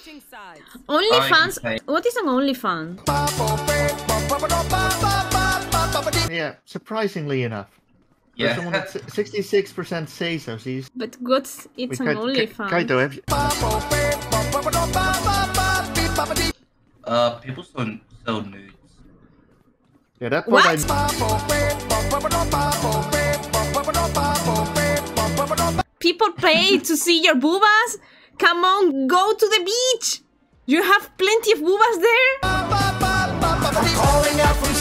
OnlyFans? What is an OnlyFans? Yeah, surprisingly enough. Yeah. Someone at 66% say so. So But what's it's an OnlyFans? People sell nudes. Yeah, that part What? People pay to see your boobas? Come on, go to the beach! You have plenty of boobas there?